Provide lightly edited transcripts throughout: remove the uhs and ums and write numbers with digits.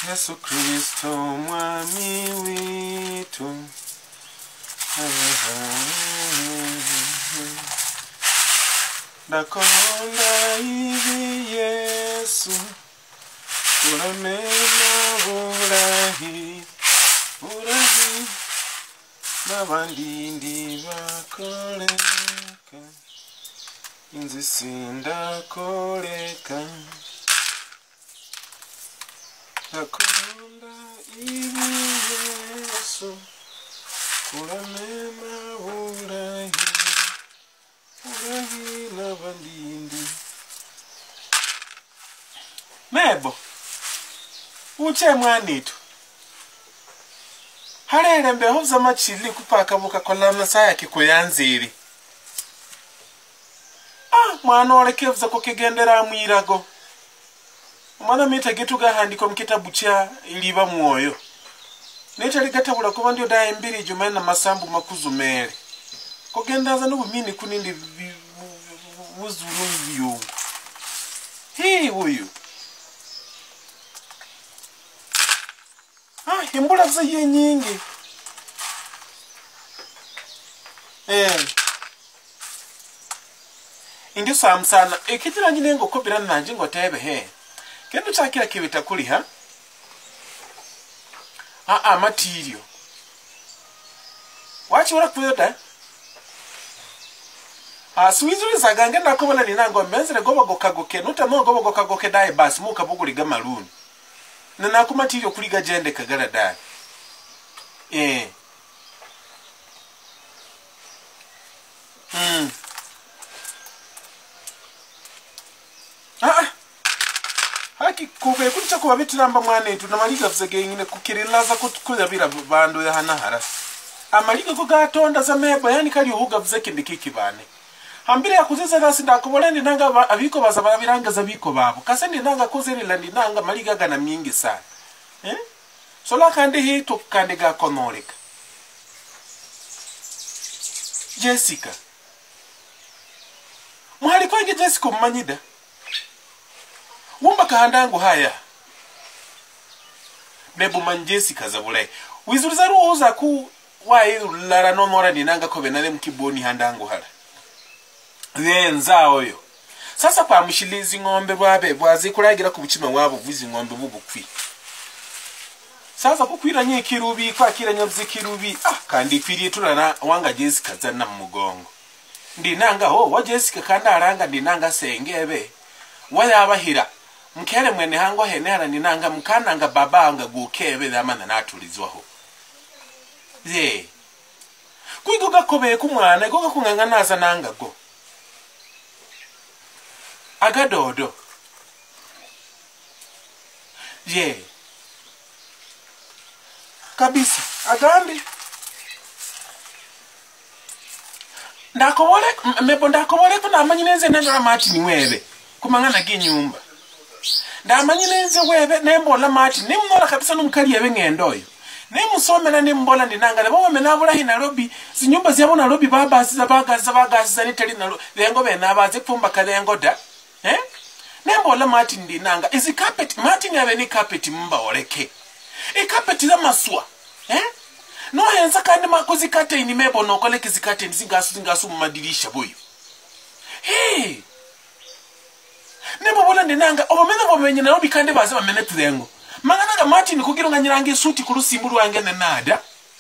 Yesu Kristo mwami witu. Ndakonda hivi Yesu, uramena burahi n'abandindi bakoleka, inzi sindakoleka. Ndakonda hivi Yesu, uramena burahi n'abandindi. Mebo uche mwanitu harere mbeho z'amacili kupaka bukakola amasaya kikuyanziri. Mwana olekevuza kukigendera mwirago. Mwana mita gitu gahandiko mukitabu kya iliba mwoyo. Netali gatabula kuba ndio daye mbiri jumana masambu makuzumere. Kugendaza n'ubumini kunindi buzulu byungu. Hii huyu. Imbula za ye nyingi. Indi samsana ekitira nyine ngo kopira nanje ngo tebe he. Kendo chakira kibita kuli ha? Material. Wachi ora kuyoda? Suizuri zagange nakobala ninango menzere goba gokagoke nuta no goba gokagoke dai bas muka buguliga maruni. Na nakumatirio kuliga jende kagara dai. Haki kube kuncha kuba bitiramba mwane tu namaliga vzege ngine kukirilaza kuyabira bandu ya hanahara. Amaliga ko gatonda za mebo yani kali uhuga vzeke ndikiki bane. Hambire yakuziza gasi ndakuboleni nanga abiko baza babiranga za biko babo. Kasende nanga kozeri landi nanga maliga gana mingi sana. Sola kande hii to kande ga konoreka. Jessica. Muhali kwa inge Jessica mmanyida. Wumba kahandangu haya. Bebu man Jessica zabulai. Wizurizaru uza ku lara no mora ninanga kobe nale mkiboni handangu hala. Nza oyo. Sasa kwa mshilizi ngombe bwabe bwazi kuragira ku bucima wabo vuzi ngombe bubukwi. Sasa kukwira nye kirubi kwa kira nyabzi kirubi kandi kwiriye turana wanga Jessica zanna mugongo. Ndinanga wa Jessica kanda aranga ndinanga sengebe. Wayabahira mkere mwene hango henera ninanga mkananga babanga gukebe dhamana natulizwaho. Kuigoga kobe kumwana goga kunganganaza nanga go. Agadodo. Kabisa. Agambi. Ndakobole kuna amanyineze nenda mati ni webe. Kumangana ginyumba. Ndamanyineze webe nembola mati nimnola kabisa numkali yabe ngendoyo. Nimusomera nimbola ndinanga nabo menabula hina Nairobi zinyumba ziyabo Nairobi babasiza bagaza nitali na lengo benabaze kupumba kalengo da. Nembola mati ndinanga izi carpet mati nyabe ni carpet mba oleke. Carpet za maswa. No henza kandi makozi kate ini mebo no koleke zikate zingasu madirisha boyo. Nebo bola ndinanga obomena bomenye Nairobi kandi baze bamene tulengo. Manganaga Martin kugironga nyirange suti kurusimburu wange nada.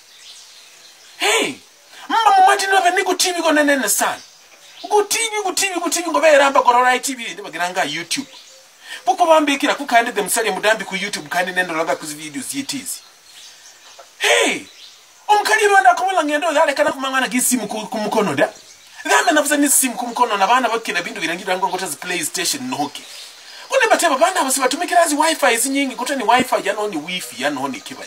Mama Martin wabe ni kutivi ko nene sana. Kutivi ngo beramba korora TV ndibagiranga YouTube. Buko bambikira kukande demsale mudambi ku YouTube kandi nendo laga kuzi videos yetizi. Omukali banda komola ngendo yale kana kumangana gisimu kumukono da. Ngame nafuza ni simu kumukono na bana bakina bindu birangira ngo ngotazi PlayStation noke. Kune bateba banda abasibatumikira zi wifi zinyingi kuta ni wifi yano ni wifi yano ni kiba.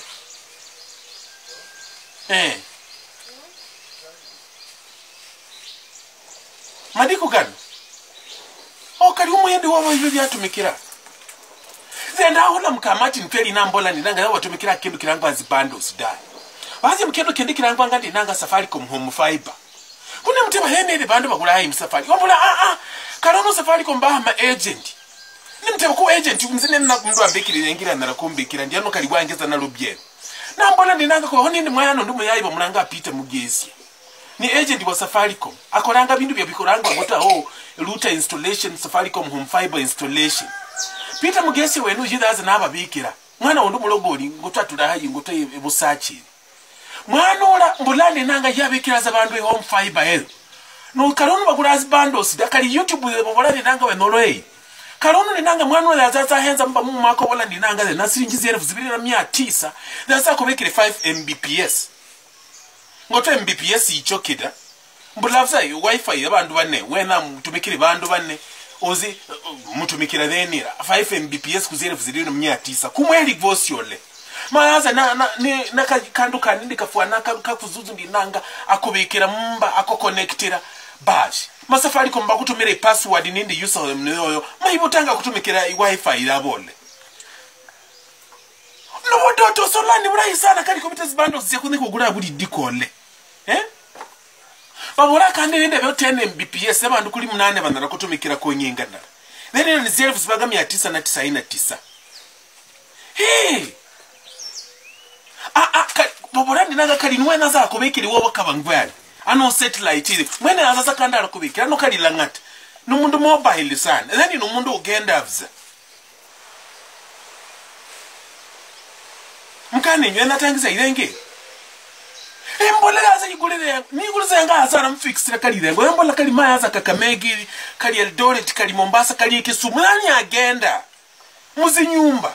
Madiko gani? Kali umuyende wabo ibyo byatumikira. Zenda hola mkamati mpeli nambola ninanga watumikira kindu kirangwa zibando sidai. Bazi mkendo kindi kirangwa ngandi nanga Safaricom home fiber. Kune mteba hene ile bando bagula hayi msafari. Wabula karono Safaricom baha ma agent. nimteba ko agent umzine na mndu ambekire yangira narakumbikira ndiano kali wangeza na lobye nambola ndinanga ko honini mwana ndumu yayiba mulanga apita mugezi ni agent wa Safaricom akoranga bintu bya bikoranga ngota router installation Safaricom home fiber installation Peter mugezi wenu yidaza nababikira mwana wondu mulogoli ngota tulahayi ngota ebusachi mwana ola mbulande nanga yabikira za bandu home fiber no kalonu bagura bandos dakali YouTube bobolane nanga wenoloyi kalonu ninanga mwana ola azaza henza mba mu mako bola ninanga na siringizi 2900 zaza kubekire 5 Mbps ngoto Mbps ichokida mbulafza wifi yabandu bane wena mutumikire bandu bane ozi mutumikira thenira 5 Mbps ku 2900 kumweli vosiole mayaza na kandu kanindi kafuana kakuzuzu ndinanga akubikira mba akoconnectira baji Safaricom bakutumira password nindi user mneyoyo mayibutanga kutumikira wifi irabole no wodoto solani burayi sana kali computers bundles zikundi kugura buri dikole babura kandi ninde byo 10 Mbps abantu kuri 8 bandara kutumikira ko nyingana then ni 0999 babura ndinaga kali nwena za kubikira wowe kabangwali ano satellite ile mwene azaza kandi arakubikira no kali langata numundu mobile sana then numundu ugenda avza mkani nywena tangiza irenge embolela za yigulire nigurize ngaza na mfixira kali rengo embola kali mayaza Kakamegi kali Eldoret kali Mombasa kali Kisumu nani agenda muzi nyumba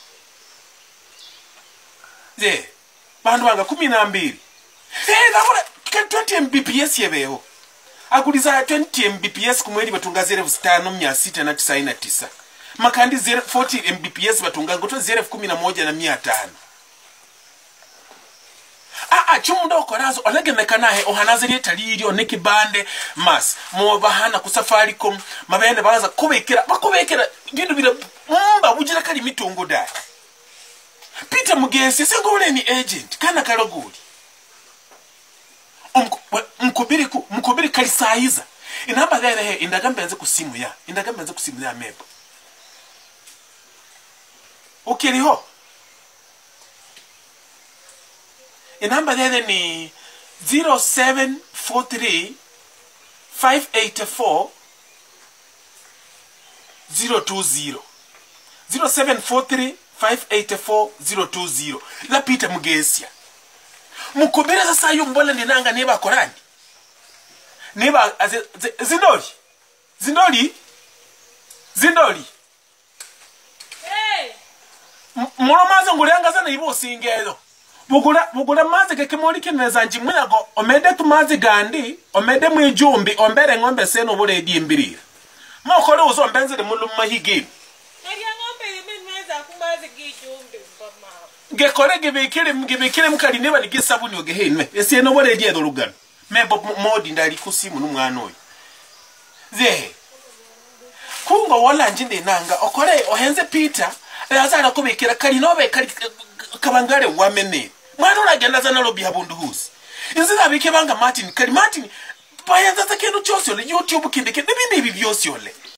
bandu banga 12 nabona 20 Mbps yebeho aguliza 20 Mbps kumweli batunga 5699 makandi 40 Mbps batunga ngoto 11,500 chumundo korazo olegemeka nahe ohanaze litali oneki bande mas mo bahana ku Safaricom mabene baza kubekera bakubekera bintu bira mba bujira kali mitungo dai Peter Mugezi sengole ni agent kana kaloguli mkubiri kali saiza inamba there indagambenze ku simu ya mebo ukiriho inamba there ni 0743 584 020 0743 584 020 la Peter Mugezi mukubira sasa yumbola ninanga neba korani neba zindoli muromaze ngulenga sana ibo singezo bugula maze kekemoli kineza njimwago omede tumaze gandi omede mwijumbi ombere ngombe seno bule edimbirira mokole uzo mbenzele muluma higini gekore gebekire mukali neba nigisabuni ogehenwe ese no bole edie dolugano mebo modi ndali kusimu numwana oyo kungo wala njinde nanga okore ohenze Peter azala kubekira kali nobe kali kabangale wamene mwana uragenda zana lobi habundu husi inzira bike banga Martin kali Martin bayanza takendo cyose ole YouTube kindeke nibindi byose ole